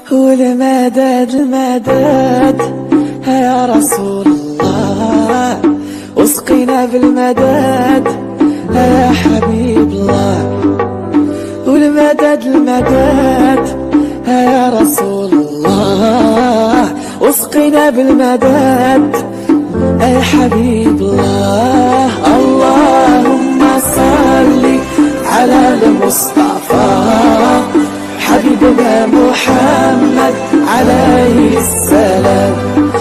والمدد المدد يا رسول الله، واسقنا بالمدد يا حبيب الله. والمدد المدد يا رسول الله، واسقنا بالمدد يا حبيب الله. اللهم صل على المصطفى حبيبنا محمد عليه السلام.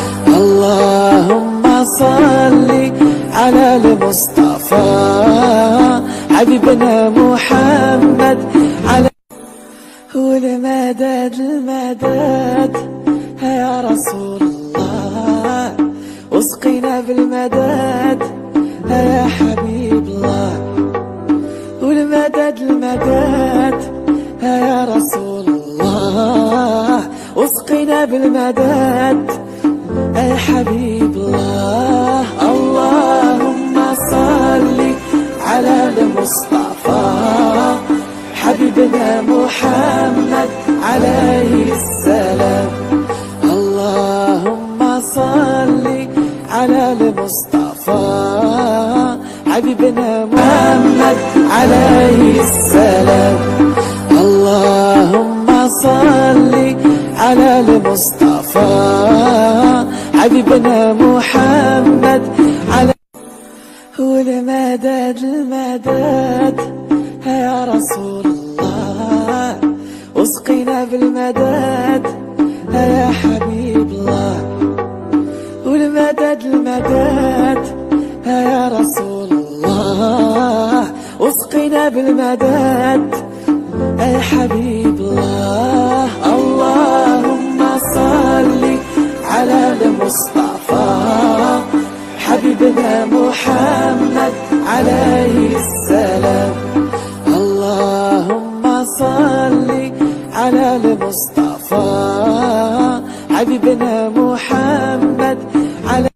اللهم صل على المصطفى حبيبنا محمد عليه. والمدد المدد يا رسول الله، واسقنا بالمدد يا حبيب الله. والمدد المدد يا رسول الله، واسقنا بالمدد يا حبيب الله. اللهم صل على المصطفى حبيبنا محمد عليه السلام. اللهم صل على المصطفى حبيبنا محمد عليه السلام. اللهم صل على المصطفى حبيبنا محمد عليه. والمدد المدد يا رسول الله، واسقنا بالمدد يا حبيب الله. والمدد المدد يا رسول الله، واسقنا بالمدد يا حبيب الله. اللهم صل على المصطفى حبيبنا محمد عليه السلام. اللهم صل على المصطفى حبيبنا محمد عليه.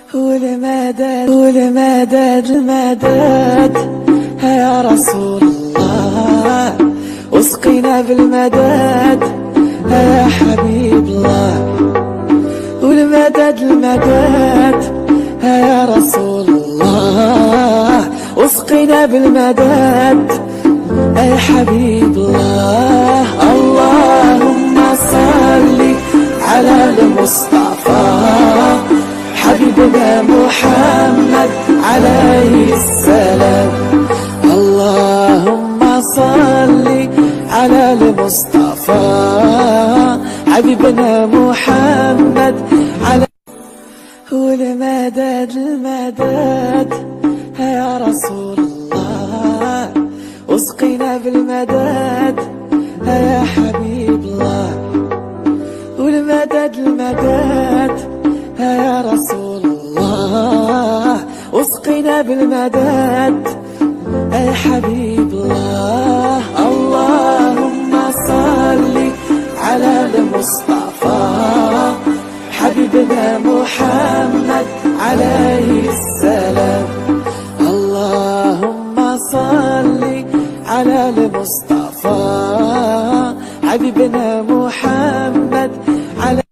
والمدد المدد يا رسول الله، واسقنا بالمدد يا حبيب الله. والمدد المدد يا رسول الله، واسقنا بالمدد يا حبيب الله. اللهم صل على المصطفى حبيبنا محمد عليه السلام. اللهم صل على المصطفى حبيبنا محمد عليه. والمدد المدد يا رسول الله، واسقنا بالمدد يا حبيب الله. والمدد المدد يا رسول الله، واسقنا بالمدد يا حبيب الله. اللهم صل على المصطفى حبيبنا محمد عليه السلام. اللهم صل على المصطفى حبيبنا محمد عليه.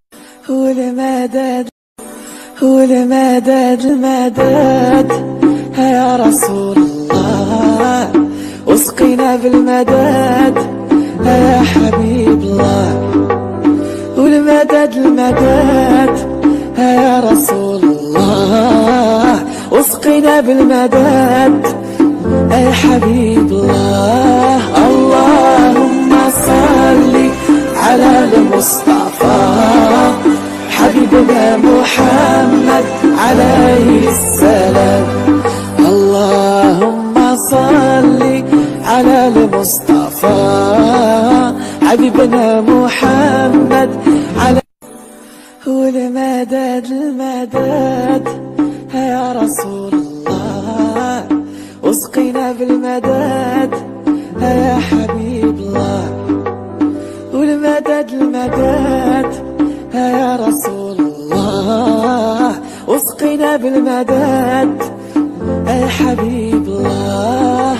والمدد المدد يا رسول الله، واسقنا بالمدد يا حبيب الله. والمدد المدد يا رسول الله، واسقنا بالمدد يا حبيب الله. اللهم صل على المصطفى حبيبنا محمد عليه السلام. اللهم صل على المصطفى حبيبنا محمد عليه. والمدد المدد يا رسول الله، واسقنا بالمدد يا حبيب الله. والمدد المدد يا رسول الله، واسقنا بالمدد يا حبيب الله.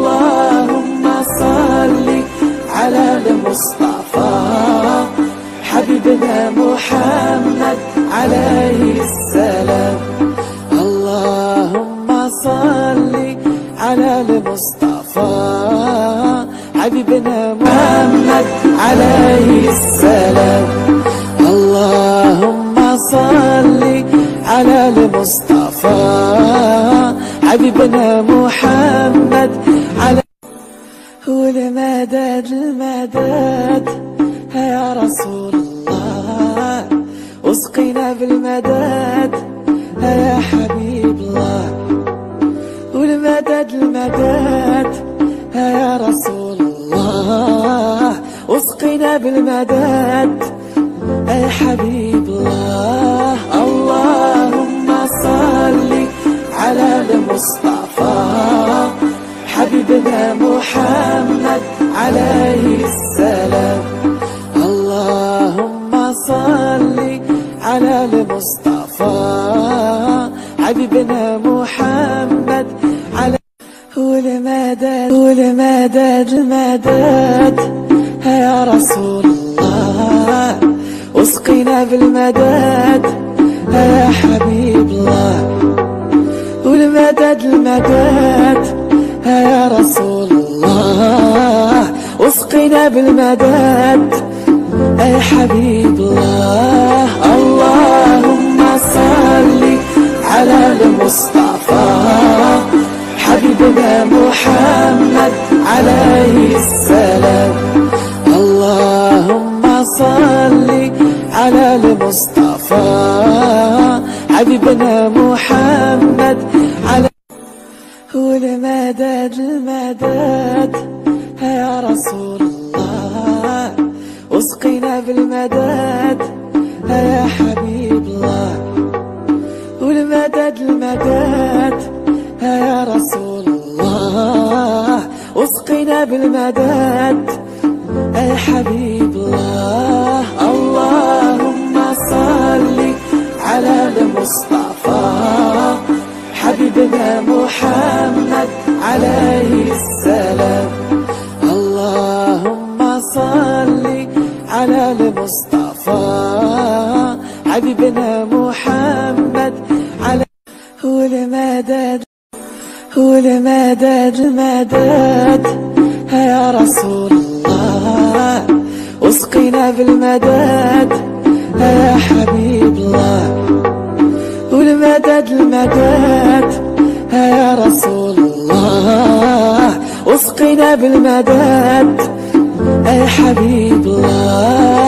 اللهم صل على المصطفى حبيبنا محمد عليه السلام. اللهم صل على المصطفى حبيبنا محمد عليه السلام. اللهم صل على المصطفى حبيبنا محمد على والمدد المدد يا رسول الله، اسقنا بالمدد يا حبيب الله. والمدد المدد يا رسول الله، اسقنا بالمدد يا حبيب الله. اللهم صل على المصطفى حبيبنا محمد عليه السلام. اللهم صل على المصطفى حبيبنا محمد على والمدد المدد يا رسول الله، اسقنا بالمدد يا حبيب الله. والمدد المدد يا رسول الله، اسقنا بالمدد يا حبيب الله. اللهم صل على المصطفى حبيبنا محمد عليه السلام. اللهم صل على المصطفى حبيبنا محمد على والمدد المدد يا رسول الله، اسقنا بالمدد يا حبيب الله. والمدد المدد يا رسول الله، اسقنا بالمدد يا حبيب الله. اللهم صل على المصطفى حبيبنا محمد عليه السلام. اللهم صل على المصطفى حبيبنا محمد على والمدد المدد يا رسول الله، اسقنا بالمدد يا حبيب الله. والمدد المدد يا رسول الله، اسقنا بالمدد يا حبيب الله.